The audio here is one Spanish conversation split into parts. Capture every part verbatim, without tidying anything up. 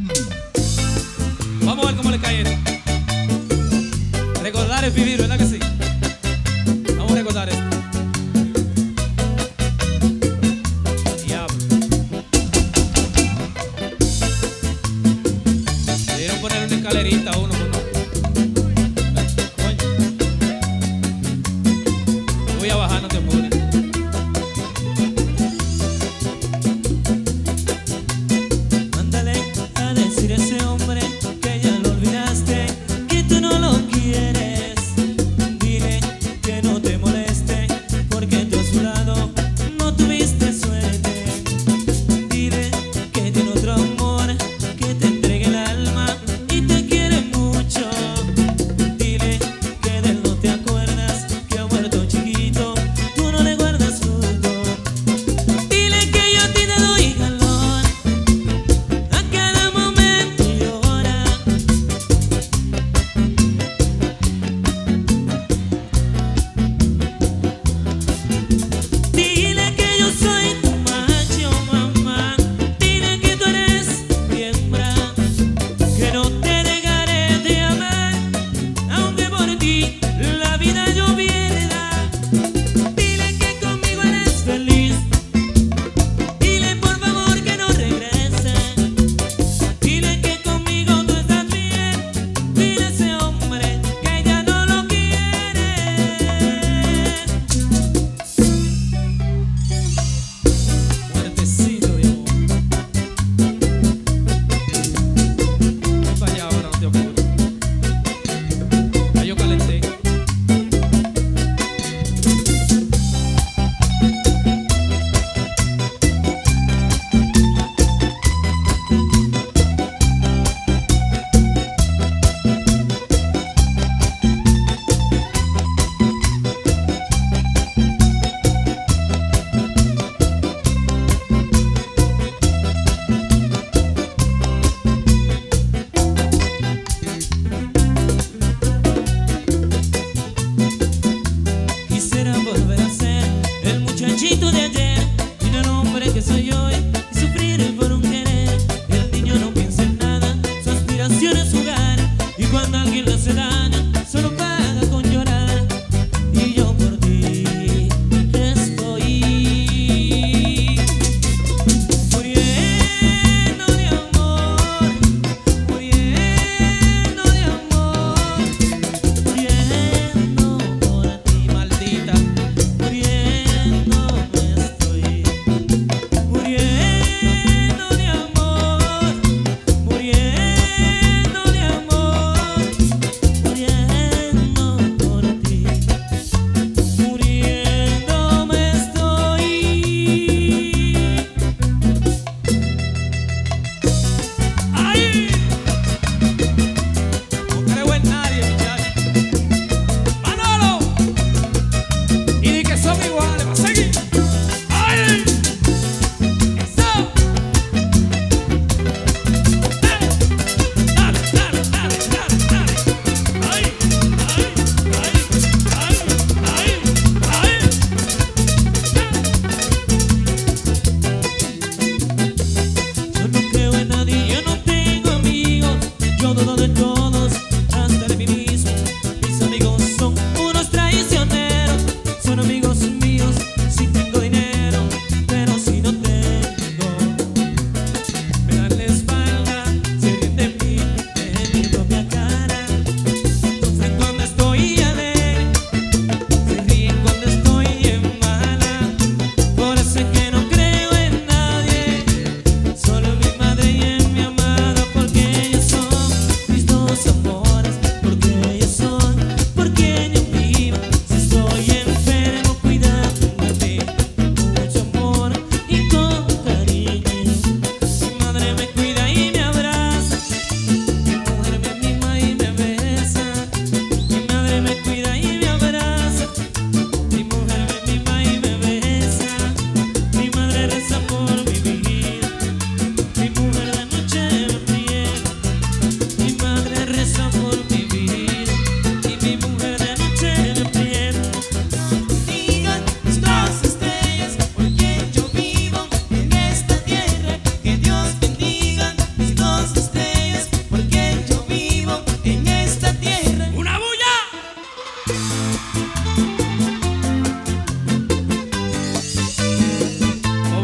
Vamos a ver cómo le cae esto. Recordar es vivir, ¿verdad que sí? Vamos a recordar esto. Diablo. Debieron poner una escalerita a uno, ¿no? Coño. Voy a bajar, no te apures. Mándale a decir a ese hombre que ya lo olvidaste, que tú no lo quieres. Dile que no te moleste, porque tú a su lado no tuviste suerte. Dile que tiene otro amor, que te entregue el alma y te quiere mucho. Dile que de él no te acuerdas, que ha muerto chiquito, tú no le guardas fruto. Dile que yo a ti te doy calor a cada momento y hora. Dile que yo soy tu macho, mamá. Dile que tú eres mi hembra, que no te dejaré de amar, aunque por ti la vida yo pierda. Dile que conmigo eres feliz. Dile por favor que no regrese. Dile que conmigo tú estás bien. Dile a ese hombre que ya no lo quiere. Fuertecito de amor. Ven para allá ahora, no te apures. Ya yo calenté. Quisiera volver a ser el muchachito de ayer y no el hombre que soy hoy, y sufrir por un querer. El niño no piensa en nada, su aspiración es jugar, y cuando alguien le hace daño solo paga con llorar. Y yo por ti estoy muriendo de amor, muriendo de amor, muriendo por ti, Maldita. muriendo me estoy, muriendo.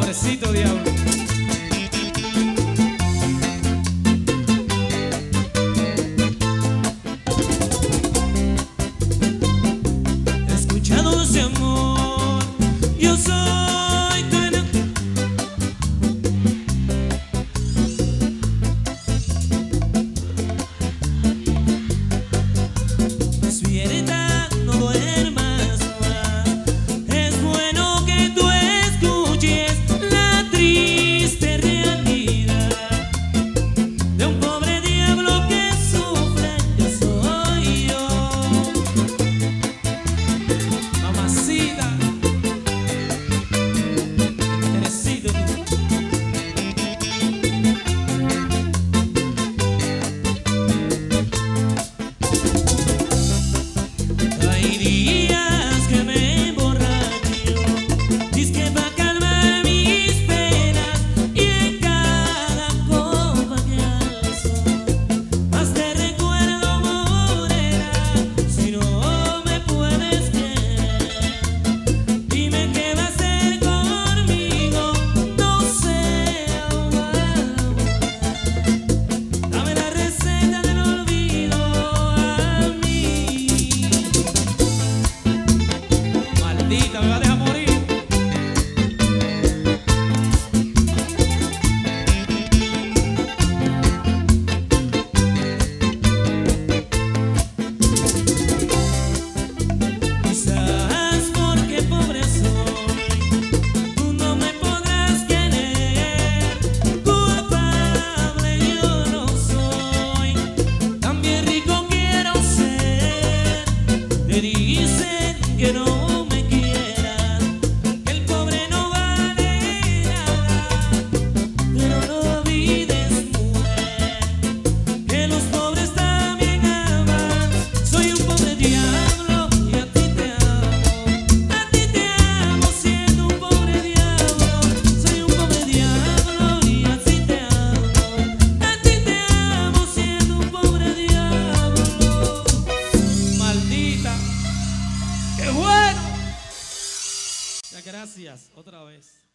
Pobrecito diablo. Escucha, dulce amor, yo soy tu enemigo. Despierta, no duermas más. Es bueno que tú escuches la triste realidad de un pobre diablo que sufre. Yo soy yo. Mamacita. Teresito, tú. Hay días que me emborracho, dizque pa' calmar mis penas, y en cada copa que alzo, más te recuerdo, morena. Si no me puedes querer, dime qué va a hacer conmigo. No sé ahogar. Dame la receta del olvido a mí. Maldita, me va a dejar morir. Quizás porque pobre soy, tú no me podrás querer. Culpable yo no soy, también rico quiero ser. Te dicen que no me quieras, que el pobre no vale nada, pero no olvides, mujer, que los pobres también aman. Soy un pobre diablo y a ti te amo. A ti te amo siendo un pobre diablo. Soy un pobre diablo y a ti te amo. A ti te amo siendo un pobre diablo. Maldita. ¡Qué bueno! Ya, gracias, otra vez.